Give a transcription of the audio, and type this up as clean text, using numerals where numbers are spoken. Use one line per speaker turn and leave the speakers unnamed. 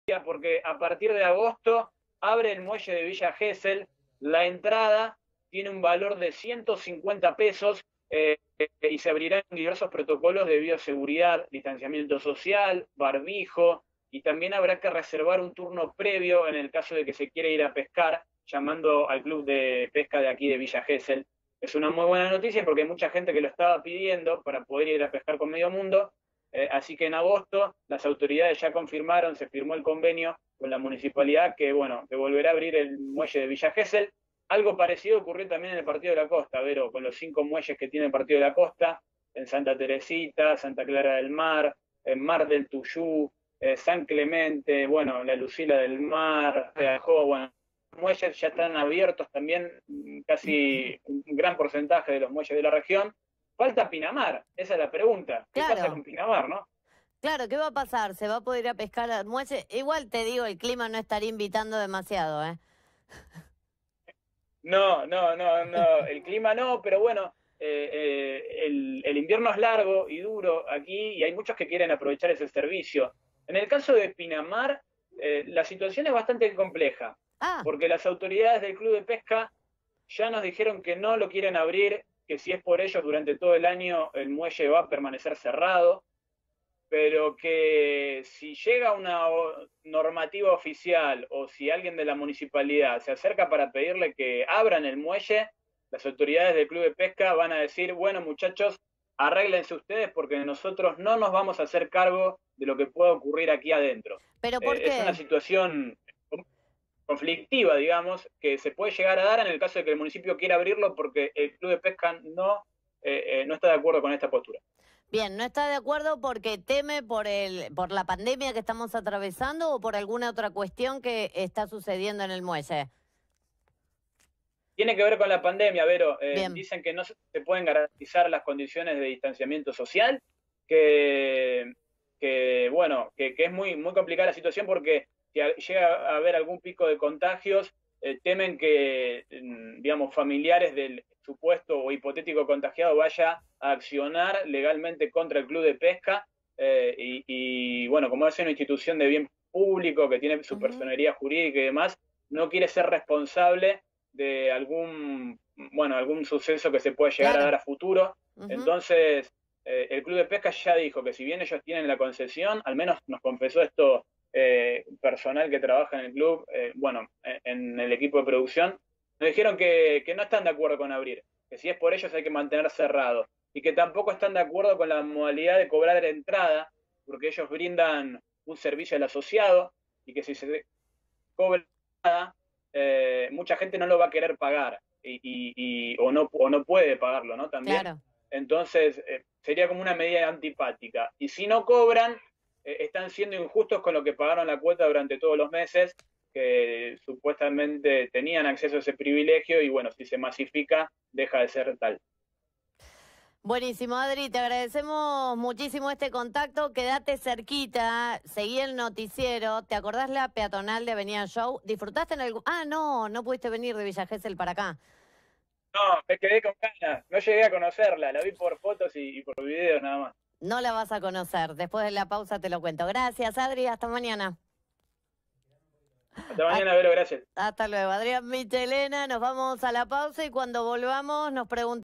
porque a partir de agosto abre el muelle de Villa Gesell. La entrada tiene un valor de 150 pesos y se abrirán diversos protocolos de bioseguridad, distanciamiento social, barbijo, y también habrá que reservar un turno previo en el caso de que se quiera ir a pescar, llamando al club de pesca de aquí de Villa Gesell. Es una muy buena noticia porque hay mucha gente que lo estaba pidiendo para poder ir a pescar con Medio Mundo. Así que en agosto las autoridades ya confirmaron, se firmó el convenio con la municipalidad que, bueno, que volverá a abrir el muelle de Villa Gesell. Algo parecido ocurrió también en el Partido de la Costa, Vero, con los 5 muelles que tiene el Partido de la Costa, en Santa Teresita, Santa Clara del Mar, en Mar del Tuyú, San Clemente, bueno, la Lucila del Mar, bueno, los muelles ya están abiertos también, casi un gran porcentaje de los muelles de la región. Falta Pinamar, esa es la pregunta. ¿Qué pasa
Claro,
con Pinamar, no?
claro, ¿qué va a pasar? ¿Se va a poder ir a pescar al muelle? Igual te digo, el clima no estaría invitando demasiado, ¿eh?
No, no, no, no, el clima no, pero bueno, el invierno es largo y duro aquí y hay muchos que quieren aprovechar ese servicio. En el caso de Pinamar, la situación es bastante compleja,
Ah,
porque las autoridades del Club de Pesca ya nos dijeron que no lo quieren abrir, que si es por ellos durante todo el año el muelle va a permanecer cerrado, pero que si llega una normativa oficial o si alguien de la municipalidad se acerca para pedirle que abran el muelle, las autoridades del Club de Pesca van a decir, bueno muchachos, arréglense ustedes porque nosotros no nos vamos a hacer cargo de lo que pueda ocurrir aquí adentro.
¿pero por
Es una
qué?
situación conflictiva, digamos, que se puede llegar a dar en el caso de que el municipio quiera abrirlo porque el Club de Pesca no está de acuerdo con esta postura.
Bien, ¿no está de acuerdo porque teme por la pandemia que estamos atravesando o por alguna otra cuestión que está sucediendo en el muelle?
Tiene que ver con la pandemia, Vero.
Bien.
Dicen que no se pueden garantizar las condiciones de distanciamiento social, que, que es muy complicada la situación porque si llega a haber algún pico de contagios, temen que, digamos, familiares del supuesto o hipotético contagiado vaya a accionar legalmente contra el club de pesca bueno, como es una institución de bien público que tiene su
Ujú.
personería jurídica y demás, no quiere ser responsable de algún suceso que se pueda llegar a
Claro.
dar a futuro.
Ujú.
Entonces, el Club de Pesca ya dijo que si bien ellos tienen la concesión, al menos nos confesó esto personal que trabaja en el club, en el equipo de producción, nos dijeron que no están de acuerdo con abrir, que si es por ellos hay que mantener cerrado, y que tampoco están de acuerdo con la modalidad de cobrar la entrada, porque ellos brindan un servicio al asociado, y que si se cobra mucha gente no lo va a querer pagar o no puede pagarlo, ¿no? También.
Claro.
Entonces, sería como una medida antipática. Y si no cobran, están siendo injustos con lo que pagaron la cuota durante todos los meses, que supuestamente tenían acceso a ese privilegio y bueno, si se masifica, deja de ser tal.
Buenísimo, Adri, te agradecemos muchísimo este contacto. Quédate cerquita, seguí el noticiero. ¿Te acordás la peatonal de Avenida Show? ¿Disfrutaste en algún...? Ah, no, no pudiste venir de Villa Gesell para acá.
No, me quedé con ganas. No llegué a conocerla, la vi por fotos y por videos nada más.
No la vas a conocer. Después de la pausa te lo cuento. Gracias, Adri. Hasta mañana.
Hasta
Ha-
mañana, Vero, gracias.
Hasta luego. Adrián Michelena, nos vamos a la pausa y cuando volvamos nos preguntamos...